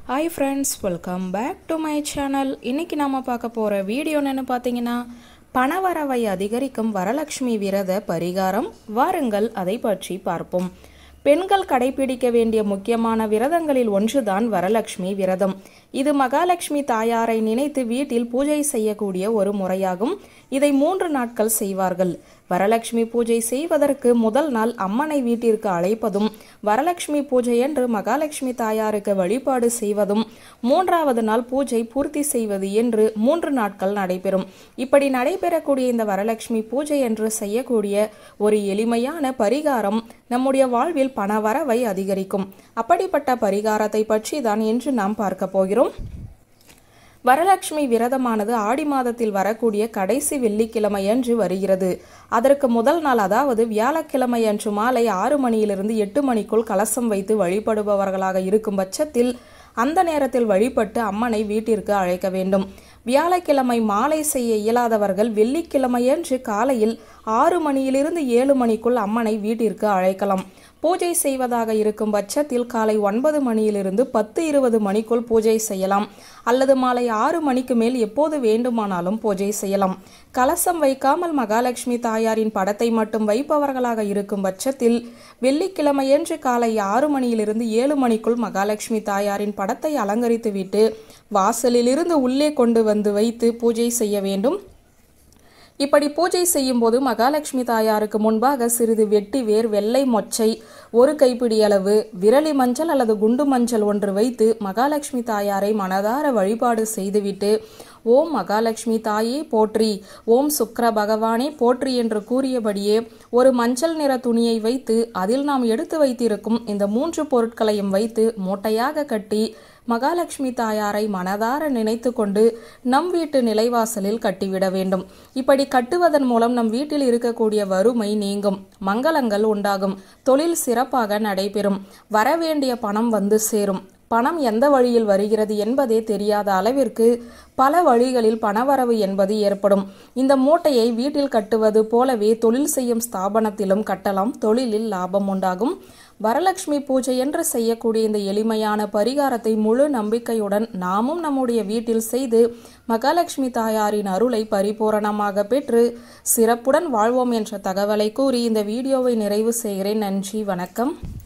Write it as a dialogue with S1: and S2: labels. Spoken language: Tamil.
S1: Hi friends, welcome back to my channel. இன்னைக்கு நாம பார்க்க போற வீடியோ என்னன்னு பாத்தீங்கன்னா பணவரவை அதிகரிக்கும் வரலட்சுமி விரத பரிகாரம். வாருங்கள் அதை பற்றி பார்ப்போம். பெண்கள் கடைபிடிக்க வேண்டிய முக்கியமான விரதங்களில் ஒன்றுதான் வரலட்சுமி விரதம். இது மகாலட்சுமி தாயாரை நினைத்து வீட்டில் பூஜை செய்யக்கூடிய ஒரு முறையாகும். இதை 3 நாட்கள் செய்வார்கள். வரலட்சுமி பூஜை செய்வதற்கு முதல் நாள் அம்மனை வீட்டிற்கு அழைப்பதும், வரலட்சுமி பூஜையன்று மகாலட்சுமி தாயாருக்கு வழிபாடு செய்வதும், 3வது நாள் பூஜை பூர்த்தி செய்வது என்று 3 நாட்கள் நடைபெறும். இப்படி நடைபெறக்கூடிய இந்த வரலட்சுமி பூஜை என்று செய்யக்கூடிய ஒரு எளிமையான பரிகாரம் நம்முடைய வாழ்வில் பணவரவை அதிகரிக்கும். அப்படிப்பட்ட பரிகாரத்தை பற்றி தான் இன்று நாம் பார்க்க போகிறோம். வரலட்சுமி விரதமானது ஆடி மாதத்தில் வரக்கூடிய கடைசி வெள்ளிக்கிழமை அன்று வருகிறது. அதற்கு முதல் நாள், அதாவது வியாழக்கிழமை அன்று மாலை 6 மணியிலிருந்து 8 மணிக்குள் கலசம் வைத்து வழிபடுபவர்களாக இருக்கும் பட்சத்தில் அந்த நேரத்தில் வழிபட்டு அம்மனை வீட்டிற்கு அழைக்க வேண்டும். வியாழக்கிழமை மாலை செய்ய இயலாதவர்கள் வெள்ளிக்கிழமையன்று காலையில் 6 மணியிலிருந்து 7 மணிக்குள் அம்மனை வீட்டிற்கு அழைக்கலாம். பூஜை செய்வதாக இருக்கும் பட்சத்தில் காலை 9 மணியிலிருந்து 10-20 மணிக்குள் பூஜை செய்யலாம். அல்லது மாலை 6 மணிக்கு மேல் எப்போது வேண்டுமானாலும் பூஜை செய்யலாம். கலசம் வைக்காமல் மகாலட்சுமி தாயாரின் படத்தை மட்டும் வைப்பவர்களாக இருக்கும் பட்சத்தில் வெள்ளிக்கிழமையன்று காலை 6 மணியிலிருந்து 7 மணிக்குள் மகாலட்சுமி தாயாரின் படத்தை அலங்கரித்துவிட்டு வாசலிலிருந்து உள்ளே கொண்டு வந்து வைத்து பூஜை செய்ய வேண்டும். இப்படி பூஜை செய்யும் போது மகாலட்சுமி தாயாருக்கு முன்பாக சிறிது வெட்டி வேர், வெள்ளை மொச்சை, 1 கைப்பிடி அளவு விரலி மஞ்சள் அல்லது குண்டு மஞ்சள் ஒன்று வைத்து மகாலட்சுமி தாயாரை மனதார வழிபாடு செய்துவிட்டு ஓம் மகாலட்சுமி தாயே போற்றி, ஓம் சுக்கிர பகவானே போற்றி என்று கூறியபடியே ஒரு மஞ்சள் நிற துணியை வைத்து அதில் நாம் எடுத்து வைத்திருக்கும் இந்த 3 பொருட்களையும் வைத்து மூட்டையாக கட்டி மகாலட்சுமி தாயாரை மனதார நினைத்து கொண்டு நம் வீட்டு நிலைவாசலில் கட்டிவிட வேண்டும். இப்படி கட்டுவதன் மூலம் நம் வீட்டில் இருக்கக்கூடிய வறுமை நீங்கும், மங்களங்கள் உண்டாகும், தொழில் சிறப்பாக நடைபெறும், வரவேண்டிய பணம் வந்து சேரும். பணம் எந்த வழியில் வருகிறது என்பதே தெரியாத அளவிற்கு பல வழிகளில் பணவரவு என்பது ஏற்படும். இந்த மூட்டையை வீட்டில் கட்டுவது போலவே தொழில் செய்யும் ஸ்தாபனத்திலும் கட்டலாம். தொழிலில் லாபம் உண்டாகும். வரலட்சுமி பூஜை என்று செய்யக்கூடிய இந்த எளிமையான பரிகாரத்தை முழு நம்பிக்கையுடன் நாமும் நம்முடைய வீட்டில் செய்து மகாலட்சுமி தாயாரின் அருளை பரிபூரணமாக பெற்று சிறப்புடன் வாழ்வோம் என்ற தகவலை கூறி இந்த வீடியோவை நிறைவு செய்கிறேன். நன்றி, வணக்கம்.